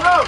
Go!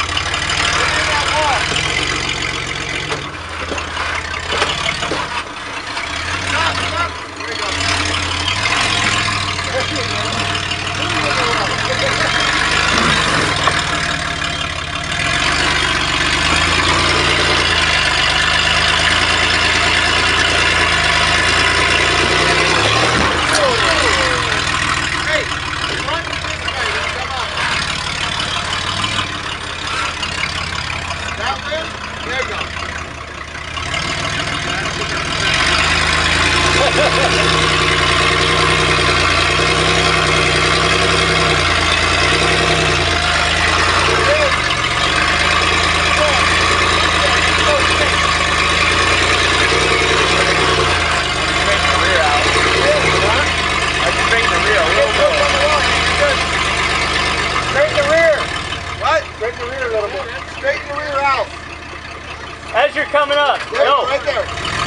As you're coming up, go. Right there.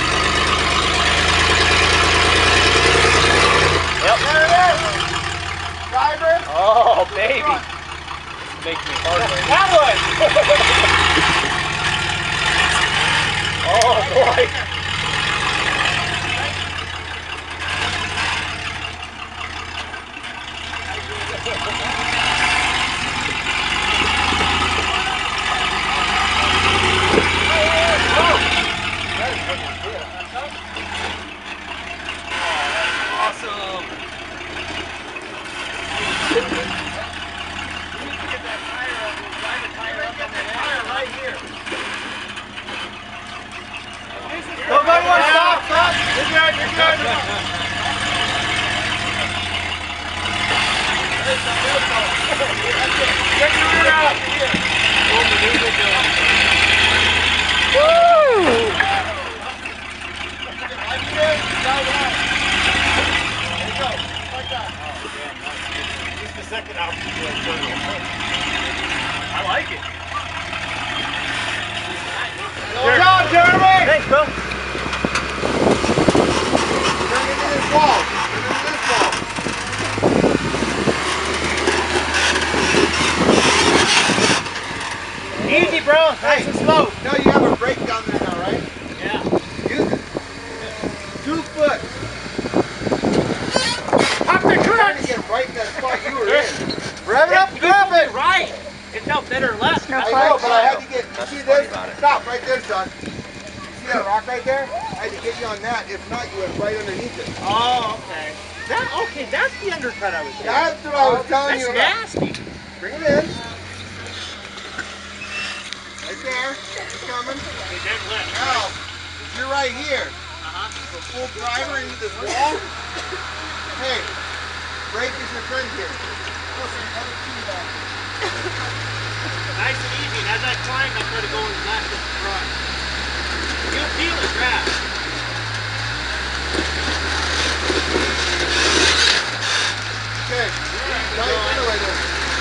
Yep. There it is. Driver. Oh, baby. Makes me hard. That one. Oh, boy. Nobody wants to stop. Stop. You're good. You're good. Get your rear out. Woo! Just the second option. I like it. Good job, Jeremy! Thanks, Bill. Turn into this wall. Turn into this wall. Easy, bro. Nice and slow. No, you have a brake down there now, right? Yeah. Use it. 2 foot. Pop the Trying to clutch. get right in that spot you were in. Rev it up, grab it. Right. It felt better left. I know, but I had to get, you see this? Stop right there, son. See that rock right there? I had to get you on that. If not, you went right underneath it. Oh, okay. Okay, that's the undercut I was doing. That's what I was telling you about. That's nasty. Bring it in. Right there. It's coming. Now, you're right here. So full driver into this wall. Hey, brake is your friend here. Nice and easy. And as I climb, I try to go in left and front. You'll feel it grab. Okay. Tight ventilator.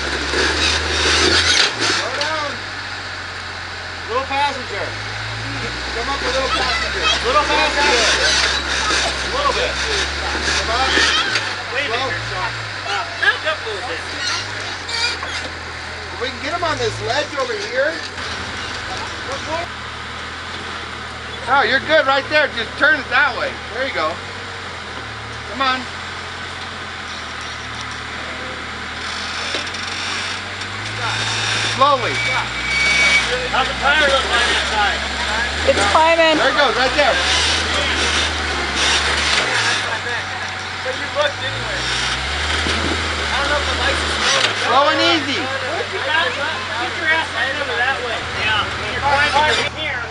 Slow down. Little passenger. Come up a little passenger. Little passenger. A little bit. Come up. Wait a minute. Back up a little bit. We can get him on this ledge over here. Oh, you're good right there. Just turn it that way. There you go. Come on. Slowly. How's the tire look on that side? It's climbing. There it goes, right there. But you looked anyway. I don't know if the lights are slow. Slow and easy. Get your ass right over that way. Yeah. You're climbing here.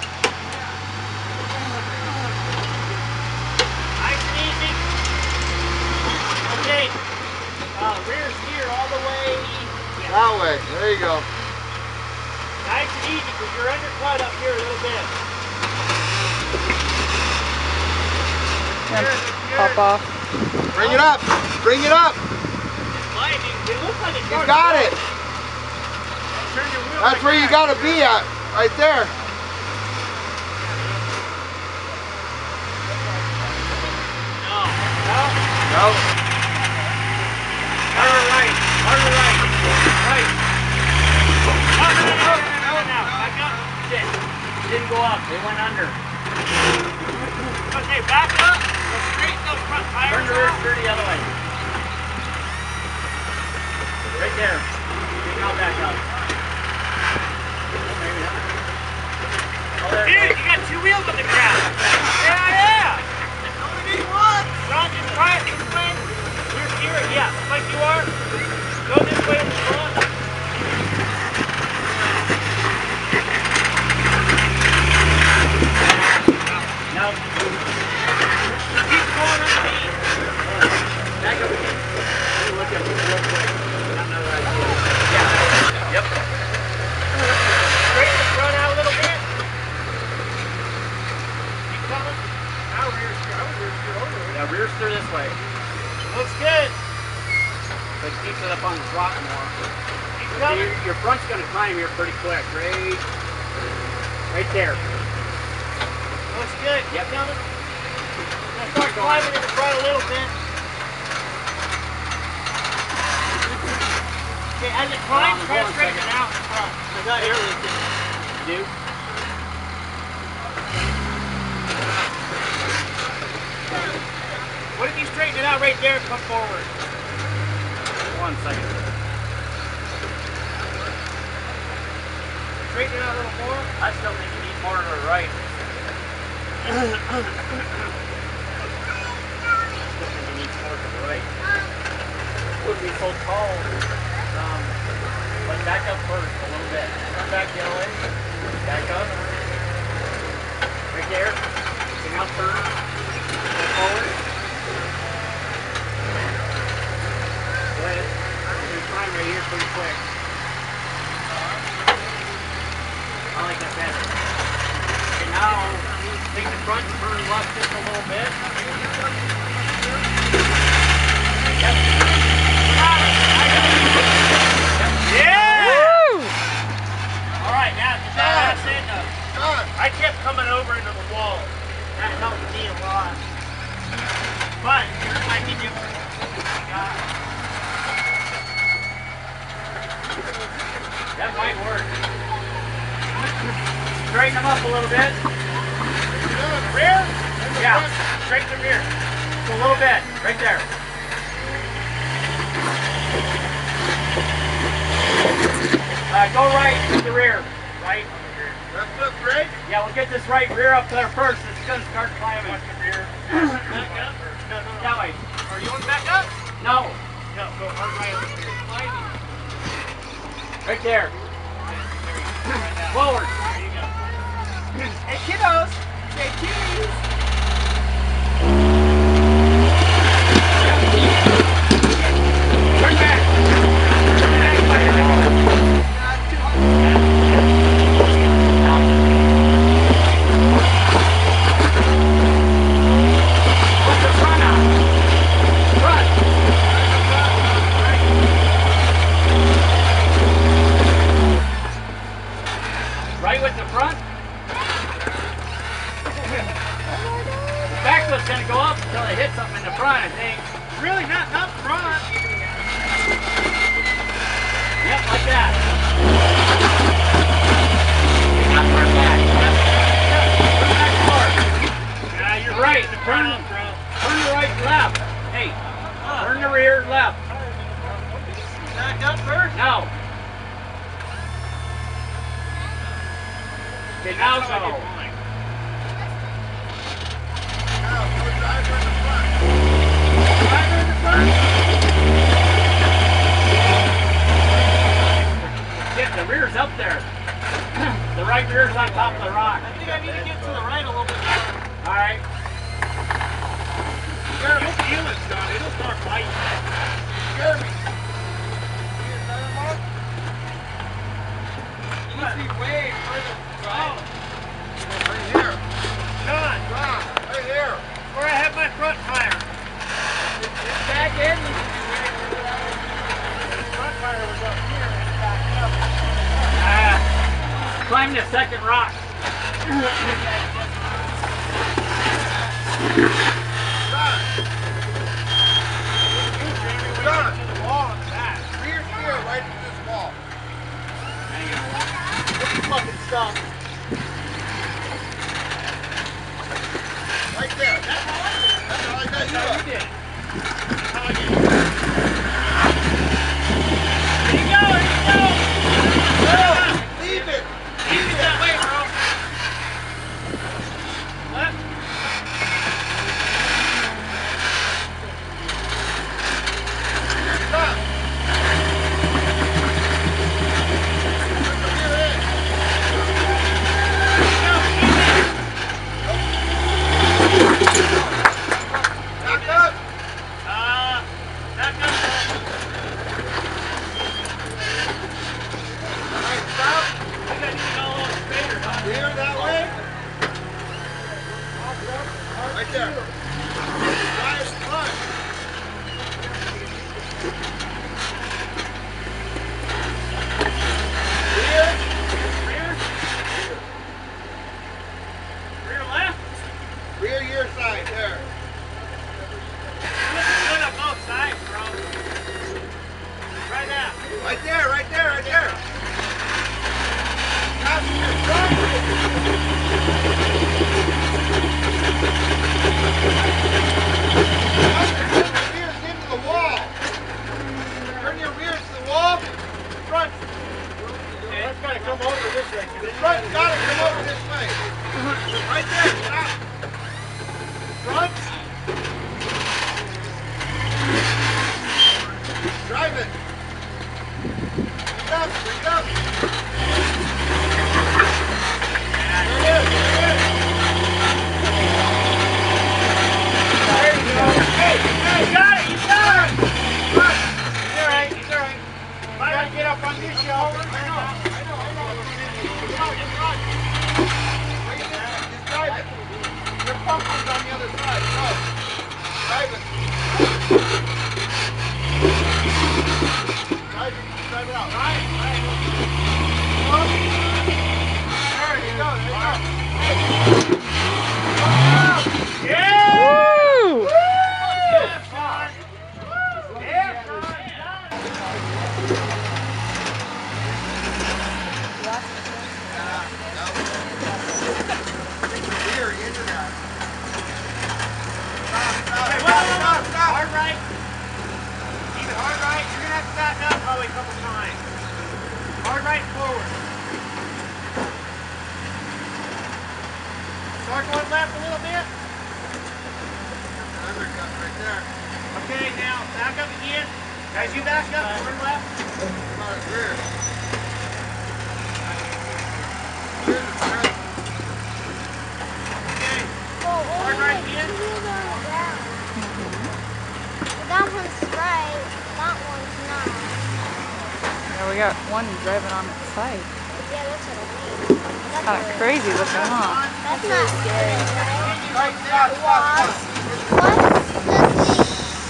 Nice and easy. Okay. Rear's here all the way. Yeah. That way. There you go. Nice and easy because you're undercut up here a little bit. Pop off. Bring it up. Bring it up. It's sliding. It looks like it's You got it. Turn your wheel That's like where you that. got to be at. Right there. No. No. No. Harder right. Harder right. Right. They went under. Okay, back up. Go straighten those front tires. Turn the rear steer the other way. Right there. Now back up. Maybe not. Oh, there. Dude, you got two wheels on the ground. Yeah. Only need one. Ron, just try it. Explain. Rear steer it. Yeah, like you are. Go this way in the front. Now, keep going underneath. Back up again. Look at it real quick. Yeah. Yep. Straighten the front out a little bit. Keep coming. Now rear steer. I would rear steer over. Now rear steer this way. Looks good. But keep it up on the drop more. Keep coming. Your front's going to climb here pretty quick. Right there. Looks good. Yep. Coming. Now start climbing in the front a little bit. Okay, as it climbs, try to straighten it out in front. I got air lifted. You do? What if you straighten it out right there and come forward? 1 second. Straighten it out a little more. I still think you need more to the right. I still think you need more to the right. Wouldn't be so tall. But back up first a little bit. Come back the other way. Back up. Right there. Hang out first. Go forward. Go ahead. You're going to climb right here pretty quick. I like that better. Okay, now take the front and turn left just a little bit. Yep. Yeah! Woo! Alright, now just pass in. I kept coming over into the wall. That helped me a lot. But yours might be different. That might work. Straighten them up a little bit. Rear? Yeah, straighten the rear. Just a little bit, right there. Go right to the rear. Right on the rear. Left up, right? Yeah, we'll get this right rear up there first. It's going to start climbing. Watch the rear. Back up? No. That way. Are you going back up? No. No, go hard right up here. Right there. Forward. There you go. Hey, kiddos. Say cheese. Turn back. Right with the front. The back foot's going to go up until it hits something in the front, I think. Really? Not front. Yep, like that. Not turn back. Yep. Turn back forward. You're right. Turn the right left. Hey, turn the rear left. Back up first? No. Okay, now go. Now, put driver in the front. Driver in the front. Get the rear's up there. The right rear's on top of the rock. I think I need to get to the right a little bit more. All right. You'll feel it, Scott. It'll start biting. Jeremy. You must be way further. Right here. John, right here. Where I have my front tire. It's back in. The front tire was up here and it's back up. Climb the second rock. John. Rear steer right into this wall. Fucking stuff. you did. That's how I did it. There you go, Leave it. Leave it that way, bro. Left. Stop. Back up. Back up. All right, stop. I got to go a little straighter, huh? Here, that way. Right there. Drive clutch. Rear. Rear left. Rear your side, there. Good on both sides, bro. Right now. Right there, right there, right there. Passenger front. Turn your rears into the wall. Turn your rears to the wall. Front. That's got to come over this way. The front gotta come over this way. Right there, stop. Front. Drive it. Bring it up, bring it up. There it is, there it is. There you go. Hey, You got it, you got it. front. He's all right, he's all right. I got to get up on this shoulder. I know. Bring it in, just drive it. Your bumper's on the other side. Go. Drive it. Drive it out. Right. There you go. There you go. Yeah! Woo! Yeah, Sean. Yeah, Here, into that. Okay, stop. Hard right. Keep it hard right. You're going to have to back up probably a couple times. Hard right forward. Start going left a little bit. Undercut right there. Okay, now back up again. Guys, you back up. Turn left. About his rear. Here's the front. Okay. Oh, Hard right again. that one's right, that one's not. Yeah, we got one driving on its side. Yeah, that's what I mean. That's Kind of crazy looking, huh? That's not scary, right? Right, stop, stop, stop. What's the thing?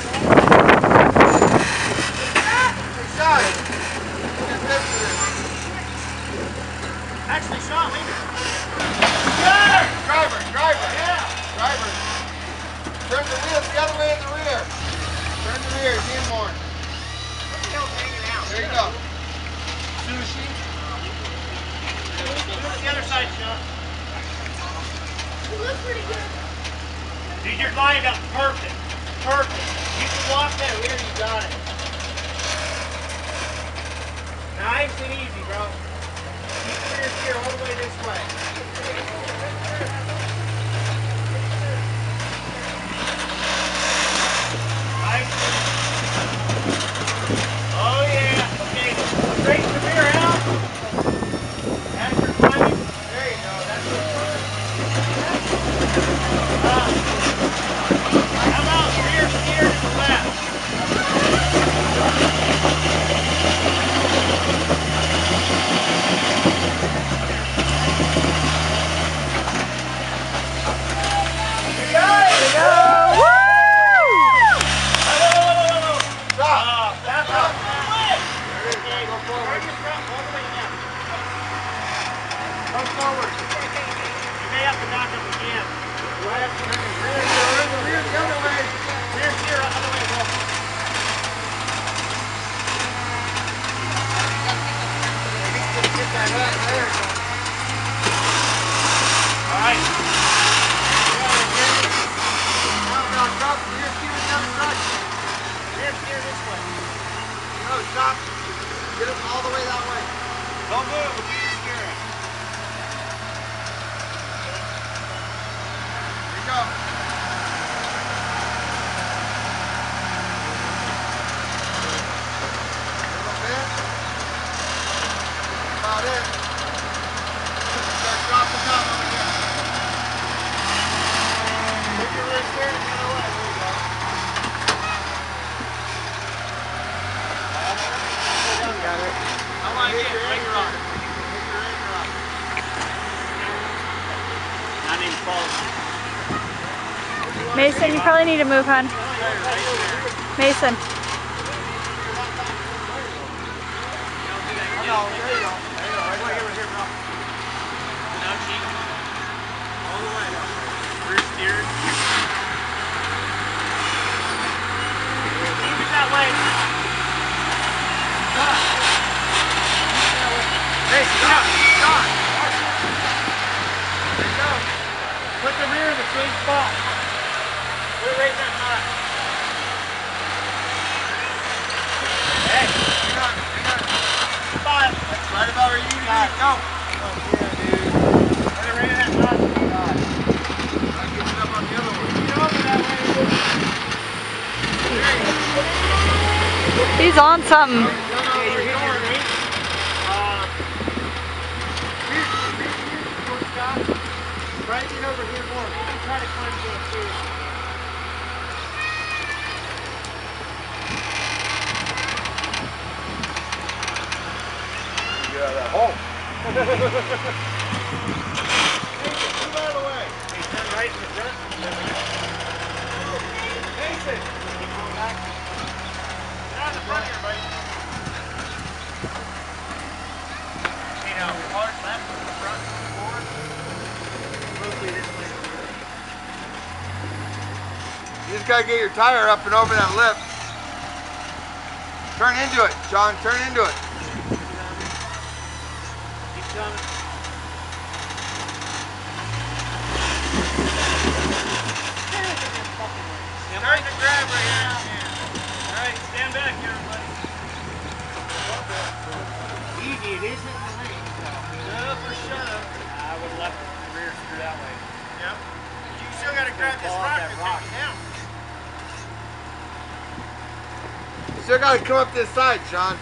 Side. Just listen to this. Actually, Sean, leave it. Driver. Yeah. Driver. Turn the wheels the other way in the rear. Turn the rear, in more. What the hell's hanging out? There you go. Sushi. Do it the other side, Sean. You look pretty good. Dude, you're lined up perfect. Perfect. You can walk that rear, you got it. Nice and easy, bro. Keep the rear steer all the way this way. Nice. Oh yeah. Okay. Straighten the rear out. As you're climbing. There you go. That's it. How about rear steer to the left? Now, Stop. Rear steer down the front. Rear steer this way. No, stop. Get it all the way that way. Don't move. We'll keep your steering. Here you go. About it. Start dropping down over here. Take your rear steer the other way. There you go. Got it. I want to get your anchor on. Get your anchor on. Not even falling. Mason, you probably need to move, hon. Mason. No, there you go. Now cheek. All the way. Rear steer. Keep it that way. Hey, stop! Stop! There you go. Put the rear in the same spot. Put it right there, not. Hey, Hang on, hang on. spot. That's right about where you need to be. Go! Oh, yeah, dude. Put it right in that spot. I'll get it up on the other one. Get over that way. He's on something. Okay, you're hitting your knee. Try to get over here more. Try to climb to it too. Get out of that hole. Move out of the way. Hey, turn right in the front. Mason. Keep going back. Get out of the front here, buddy. Okay, now, hard left, front, forward. Mostly this way. You just gotta get your tire up and over that lip. Turn into it, John. Turn into it. Keep coming. Start the grab right here. Alright, stand back here, everybody. Easy, it isn't the lane. Shut up or shut up. I would have left the rear screw that way. Yep. You still gotta grab this rock and take it down. You still gotta come up this side, Sean.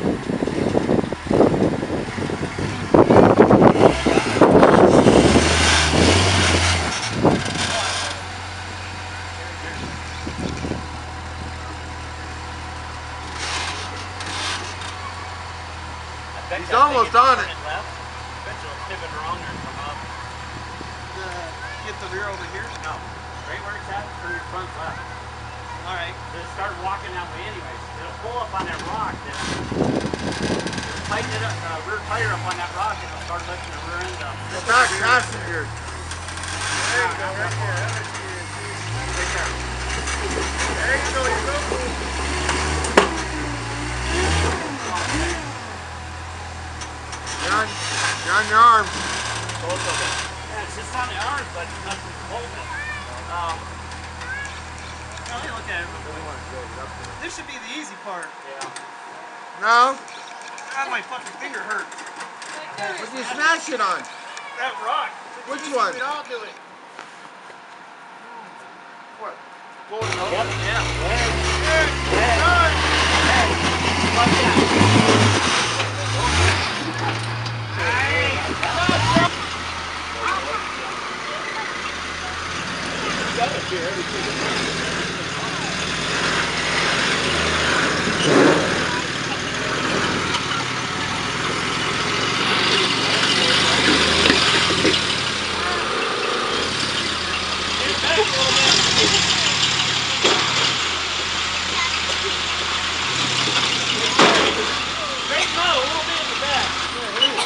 He's almost on it. Pivot around there and come up. Get the rear over here? No. Right where it's at, turn your front left. Alright. Just start walking that way anyways. It'll pull up on that rock then. Tighten it up, rear tire up on that rock and it'll start lifting the rear end up. The back passenger. There you go, right there. Right there. There you go, you're real cool. You're on your arms. Both of them. Yeah, it's just on the arms, but nothing's holding it. Now let me look at it. This should be the easy part. Yeah. No? God, my fucking finger hurts. What did you smash it on? That rock. Which one? We'd all do it. What? Yep. Yeah. Like that. Straighten out a little bit in the back.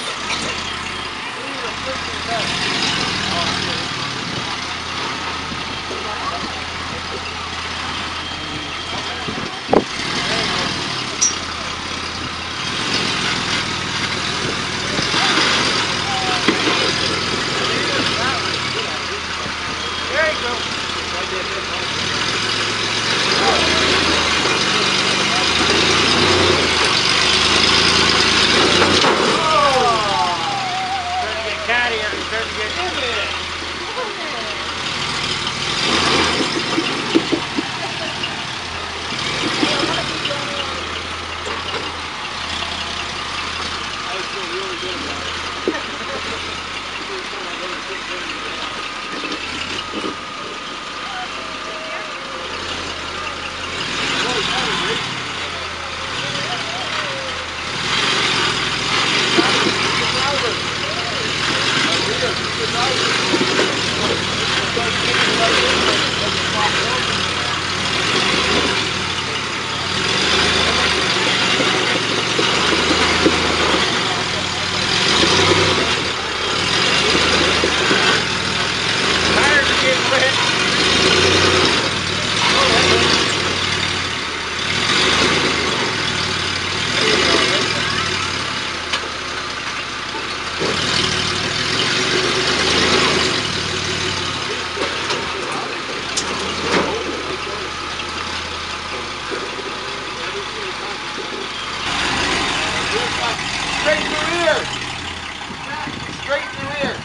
rear. Straighten the rear.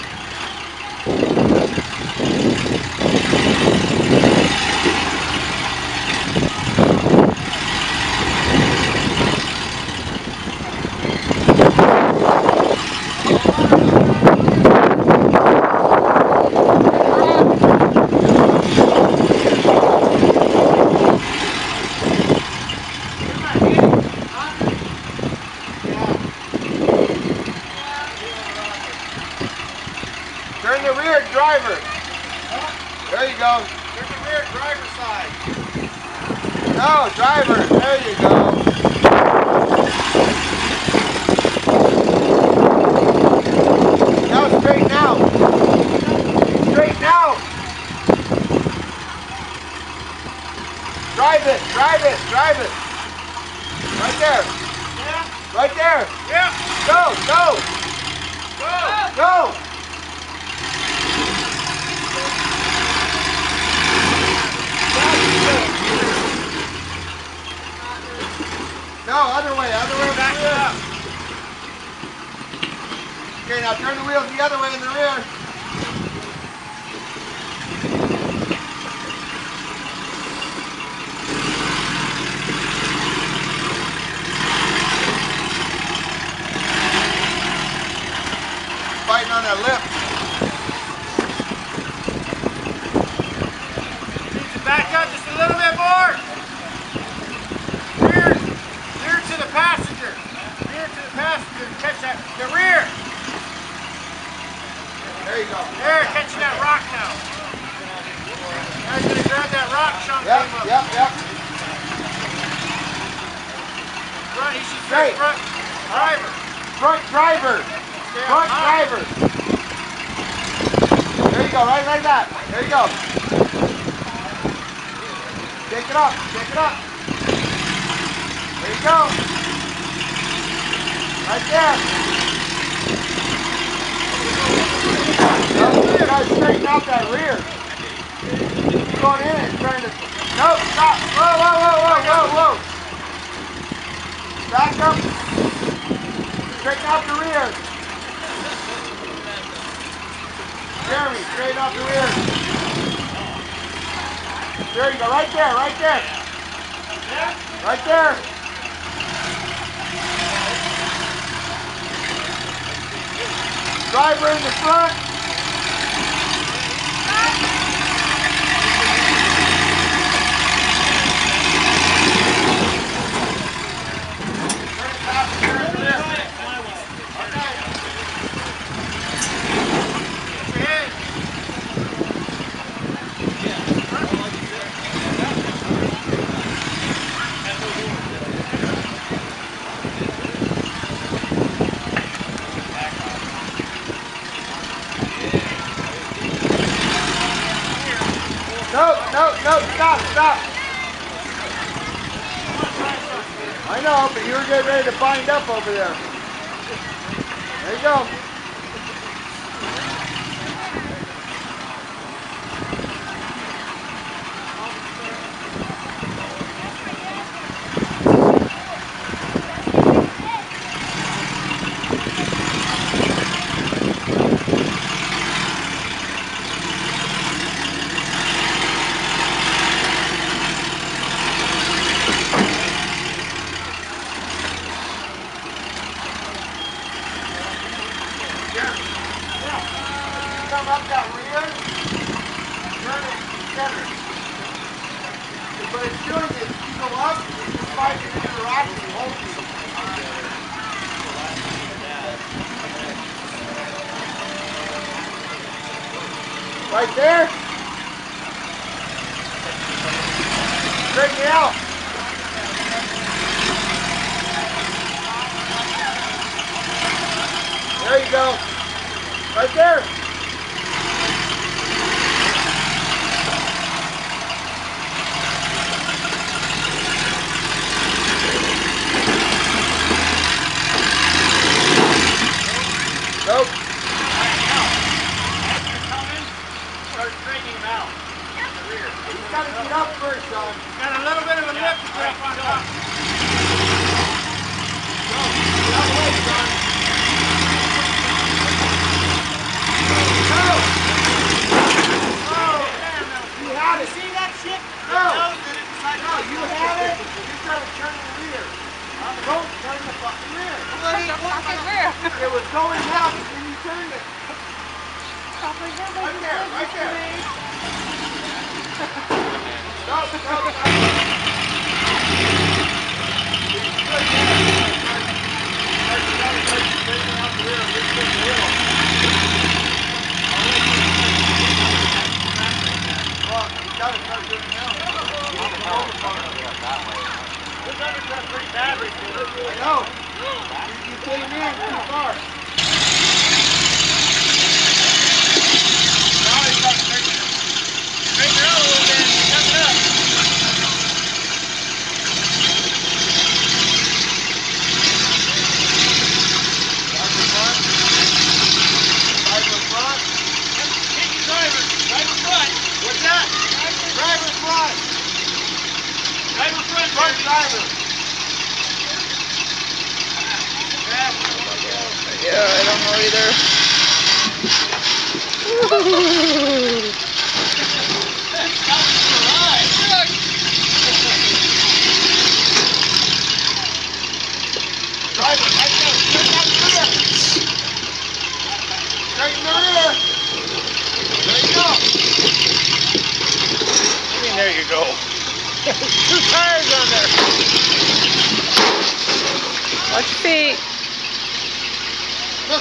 Turn the rear driver. There you go. Turn the rear driver side. No, driver. There you go. Now straighten out. Straighten out. Drive it. Drive it. Drive it. Right there. Yeah. Right there. Yeah. Go. Go. Go. Go. No, other way Back in the rear. up. Okay, now turn the wheels the other way in the rear. Fighting on that lip. Need to back up just a little bit more. Rear to the passenger. Rear to the passenger. Catch that. The rear. There you go. There, catching that rock now. Now he's going to grab that rock Sean Yep, came up. yep. Front, he should Straight. front driver. Front driver. Stay up Front high. driver. There you go, right like that. There you go. Take it up. Take it up. There you go. Right there. You gotta straighten out that rear. Keep going in and trying to. No, stop. Whoa, whoa, whoa, whoa, whoa, whoa. Back up. Straighten out the rear. Jeremy, straighten out the rear. There you go, right there, right there. Right there. Driver in the front. No, stop. I know, but you were getting ready to bind up over there. There you go. Come up that rear, turn it center. But it's doing is you go up, it's sliding into the rock and hold you. Right there. Straighten it out. There you go. Right there. Nope. Start straightening him out. The rear. You gotta get up first, son. Got a little bit of a lip grip on top. Go. Get out of the way, son. going out when you turn it. Right there, right there. Stop. Pretty bad right there. I know. You came in too far. Now he's got to straighten it out a little bit. Step it up. Driver front. Driver front. Take your driver. Driver front. What's that? Driver front. Driver front. Front driver. Yeah, I don't know either. Driver, right there. Straighten the rear. There you go. I mean, there you go. Two tires on there. Watch your feet. You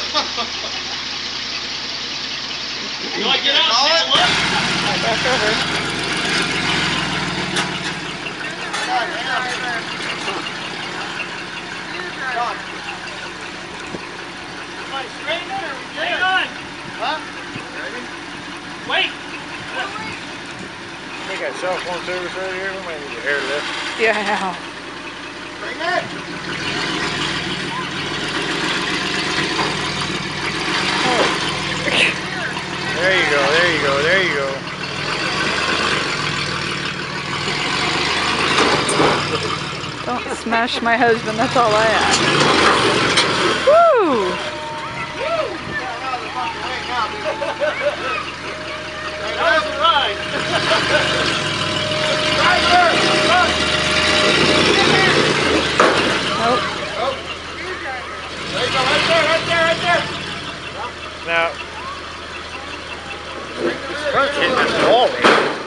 want to get out and take a look? Right back over. Somebody straighten it or hang on. Huh? Wait. They got cell phone service right here. We might need a hair lift. Yeah. Bring it. There you go, there you go, there you go. Don't smash my husband, that's all I ask. Woo! That was a ride. Nope. There you go, right there. Now, front's hitting this wall right here.